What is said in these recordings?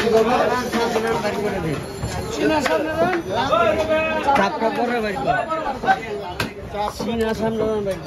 চাপটা পরে বাইক সিনা সামনে বাইক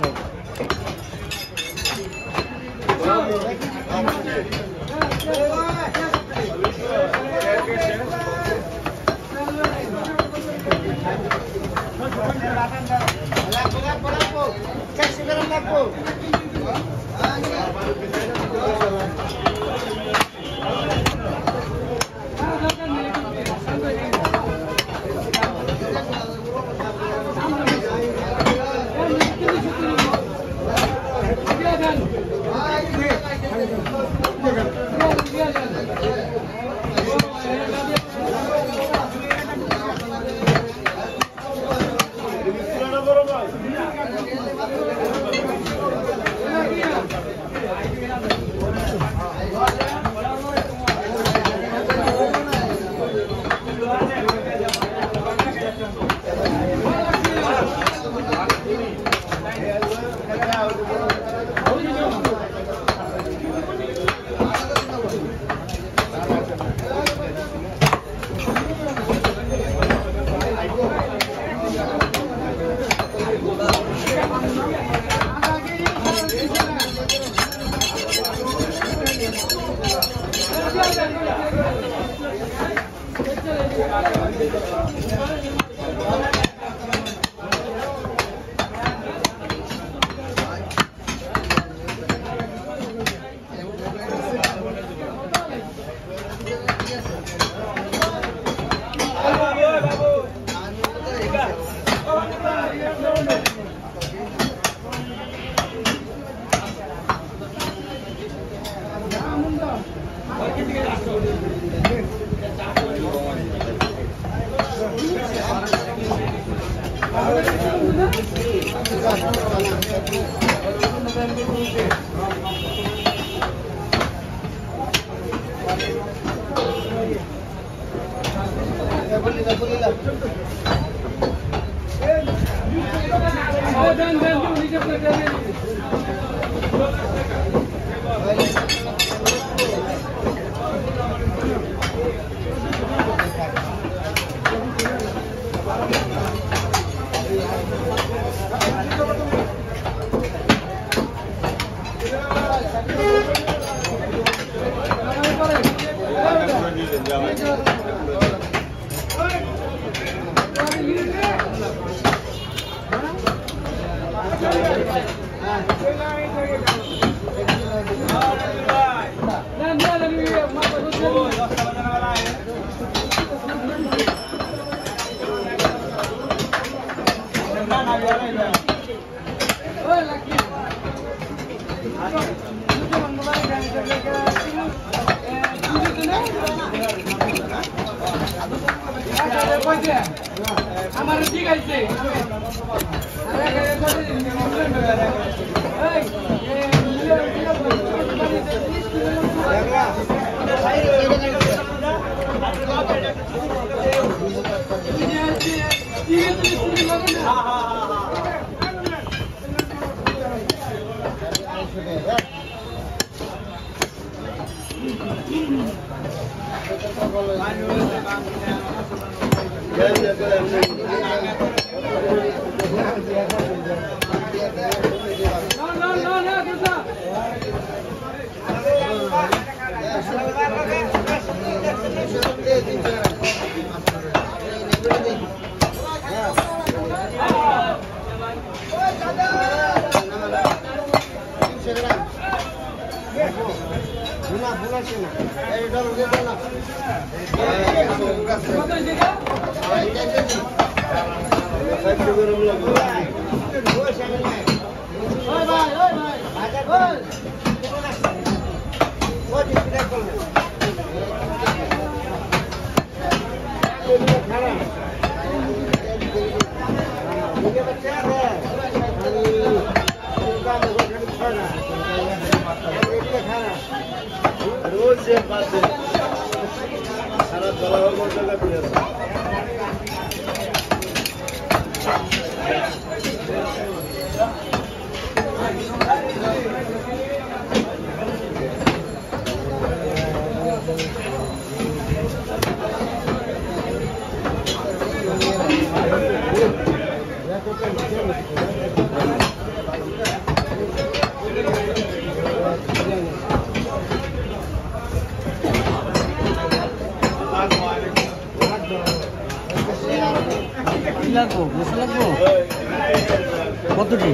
লাগবো বসে লাগবো কতটি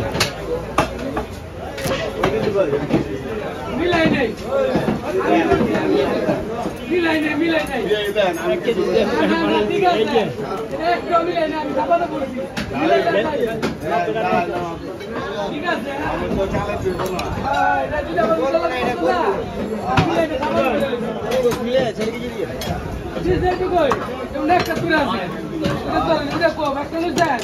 মিলাই নাই মিলাই নাই মিলাই নাই ঠিক আছে একটু মিলাই নাই আমি খাবার বলছি মিলাই নাই ঠিক আছে আমি তো চালা দিব না এটা দিলে বলতে লাগে না মিলাই নাই খাবার মিলাই ছেড়ে কি দিয়ে জি দেখো কই তুমি একটা করে আছে এটা তো দেখো বাক্সে যায়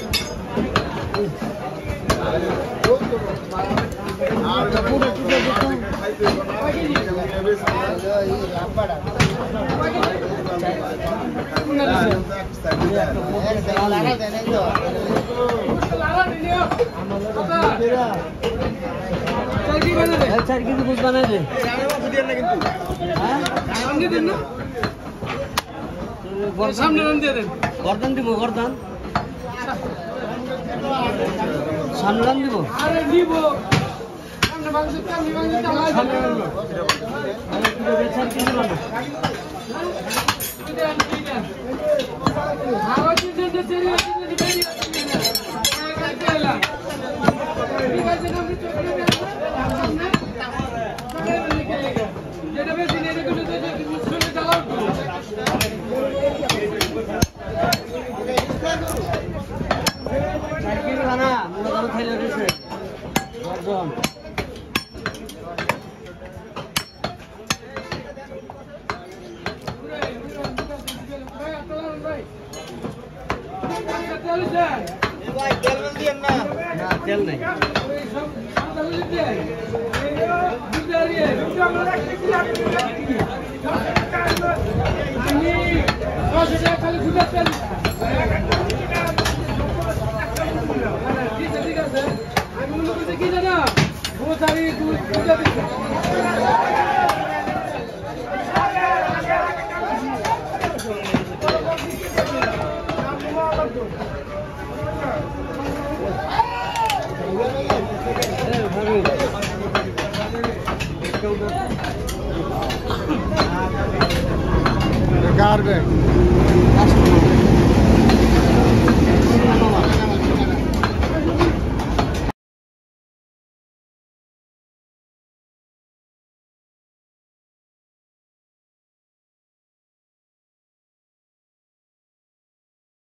সামনে গর্দান দিব গর্দান সামনে রান দিব আরে নিব সামনে মাংস কামি মাংস চালাই সামনে রান দিব আরে কি বেচার কি রান হাওয়া দিতে দিতে বেরি কাটেলা ঠিক আছে না আমি চলে যাব সামনে যেটা বেশি নেই দেখো তো শুনে চালাও সাইকেল খানা মনে করো খাইলে রয়েছে গর্জন না তেল নাই ঠিক আছে আমি মনে করছি কি জানা গোসারি দুধ পূজা দিচ্ছে Garbage.